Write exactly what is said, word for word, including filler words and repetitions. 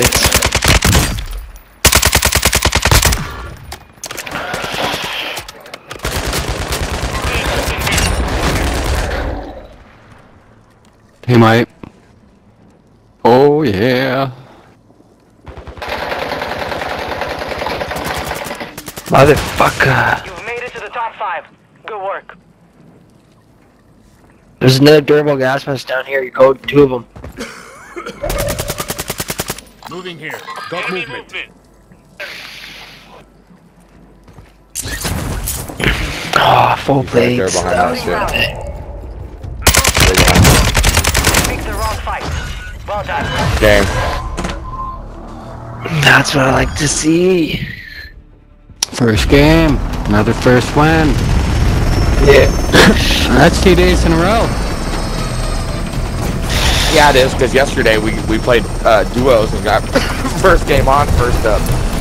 plates. Hey, mate. Oh, yeah. Motherfucker. You've made it to the top five. Good work. There's another durable gas mask down here. You go two of them. Moving here. Got movement. movement. Oh, full plates. They're behind us, yeah. Picked the wrong fight. Well done. Game. That's what I like to see. First game, another first win. Yeah. That's two days in a row. Yeah, it is, because yesterday we, we played uh, duos and got first game on, first up.